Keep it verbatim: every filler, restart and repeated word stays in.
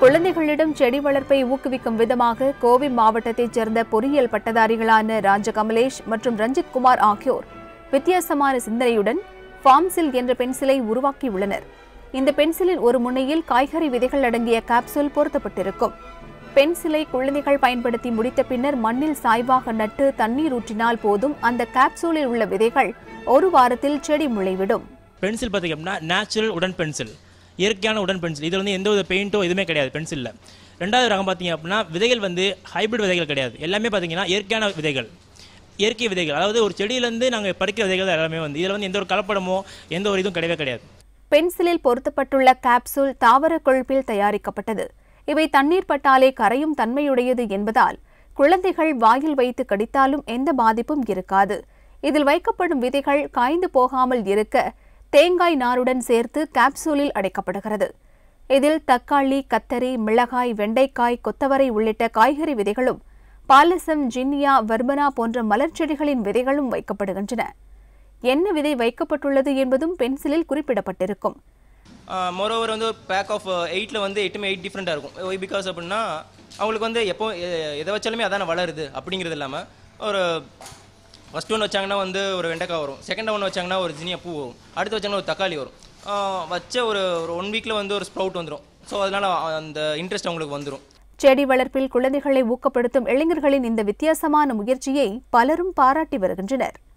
குழந்தைகளிடம் செடி வளர்ப்பை ஊக்குவிக்கும் விதமாக கோவை மாவட்டத்தைச் சேர்ந்த பொறியியல் பட்டதாரிகளான ராஜகமலேஷ் மற்றும் ரஞ்சித் குமார் ஆகியோர் வித்தியாசமான சிந்தனையுடன் ஃபார்ம்சில் என்ற பென்சிலை உருவாக்கியுள்ளனர். இந்த பென்சிலின் ஒரு முனையில் காய்கறி விதைகள் அடங்கிய காப்சூல் பொருத்தப்பட்டிருக்கும். பென்சிலை குழந்தைகள் பயன்படுத்தி முடித்த பின்னர் மண்ணில் சாய்வாக நட்டு தண்ணீர் ஊற்றினால் போதும் அந்த காப்சூலில் உள்ள விதைகள் ஒரு வாரத்தில் செடி முளைவிடும். பென்சில் பார்த்தீங்கன்னா நேச்சுரல் உடன் பென்சில், இயற்கையான உடன் பென்சில். இதில் வந்து எந்த ஒரு பெயிண்ட்டோ எதுவுமே கிடையாது பென்சிலில். ரெண்டாவது ரகம் பார்த்தீங்க அப்படின்னா விதைகள் வந்து ஹைபிரிட் விதைகள் கிடையாது. எல்லாமே பார்த்தீங்கன்னா இயற்கையான விதைகள், இயற்கை விதைகள். அதாவது ஒரு செடியிலேருந்து நாங்கள் பறிக்கிற விதைகள் எல்லாமே வந்து இதில் வந்து எந்த ஒரு கலப்படமோ எந்த ஒரு இதுவும் கிடையவே கிடையாது. பென்சிலில் பொருத்தப்பட்டுள்ள காப்சூல் தாவர கொழுப்பில் தயாரிக்கப்பட்டது. இவை தண்ணீர் பட்டாலே கரையும் தன்மையுடையது என்பதால் குழந்தைகள் வாயில் வைத்து கடித்தாலும் எந்த பாதிப்பும் இருக்காது. இதில் வைக்கப்படும் விதைகள் காய்ந்து போகாமல் இருக்க தேங்காய் நாருடன் சேர்த்து காப்சூலில் அடைக்கப்படுகிறது. இதில் தக்காளி, கத்தரி, மிளகாய், வெண்டைக்காய், கொத்தவரை உள்ளிட்ட காய்கறி விதைகளும் பாலசம், ஜின்னியா, வர்பனா போன்ற மலர் செடிகளின் விதைகளும் வைக்கப்படுகின்றன. என்ன விதை வைக்கப்பட்டுள்ளது என்பதும் பென்சிலில் குறிப்பிடப்பட்டிருக்கும். மோரோவர் வந்து பேக் ஆஃப் எயிட்டில் வந்து எட்டுமே எயிட் டிஃப்ரெண்ட்டாக இருக்கும். ஒய் பிகாஸ் அப்படின்னா அவங்களுக்கு வந்து எப்போ எதை வச்சாலுமே அதான வளருது அப்படிங்கிறது இல்லாமல் ஒரு ஃபஸ்ட் ஒன்று வச்சாங்கன்னா வந்து ஒரு வெண்டைக்காய் வரும், செகண்ட் ஒன்று வச்சாங்கன்னா ஒரு ஜினியா பூ வரும், அடுத்து வச்சாங்கன்னா ஒரு தக்காளி வரும். வச்ச ஒரு ஒரு ஒன் வீக்கில் வந்து ஒரு ஸ்ப்ரவுட் வந்துடும். ஸோ அதனால் அந்த இன்ட்ரெஸ்ட் அவங்களுக்கு வந்துடும். செடி வளர்ப்பில் குழந்தைகளை ஊக்கப்படுத்தும் இளைஞர்களின் இந்த வித்தியாசமான முயற்சியை பலரும் பாராட்டி வருகின்றனர்.